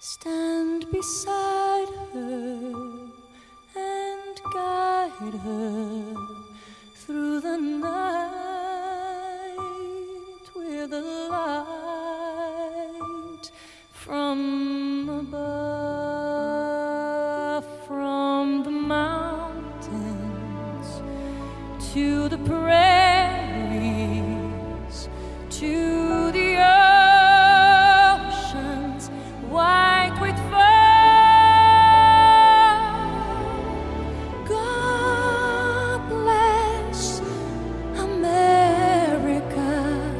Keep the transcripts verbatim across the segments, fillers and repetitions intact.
stand beside her and guide her through the night with a light from above, from the mountains to the prairies, to the oceans white with foam. God bless America,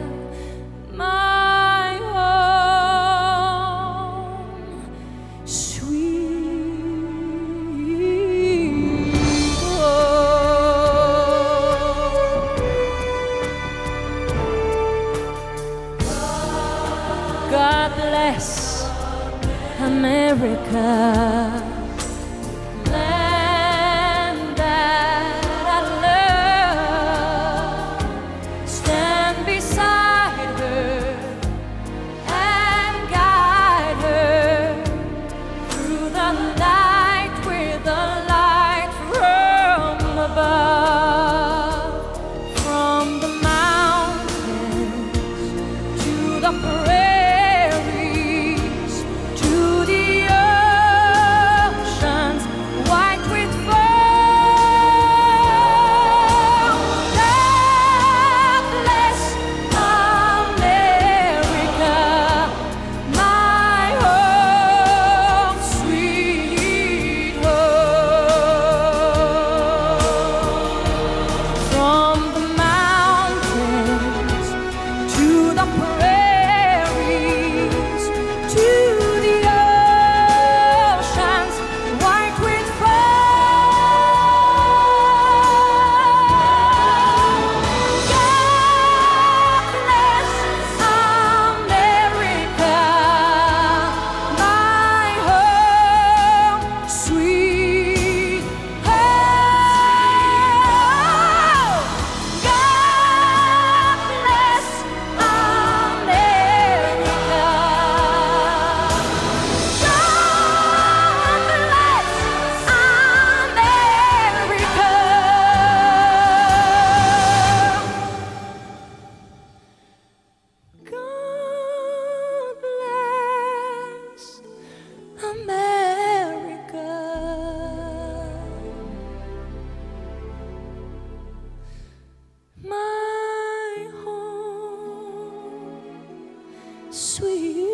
my home, sweet home. God bless America, land that I love. Stand beside her and guide her through the night with a light from above, from the mountains to the prairies, to the oceans white with foam. God bless America, my home, sweet home. From the mountains to the prairies, to the oceans white with foam. God bless America, my home, sweet home. God bless America. God bless America. God bless America, my home, sweet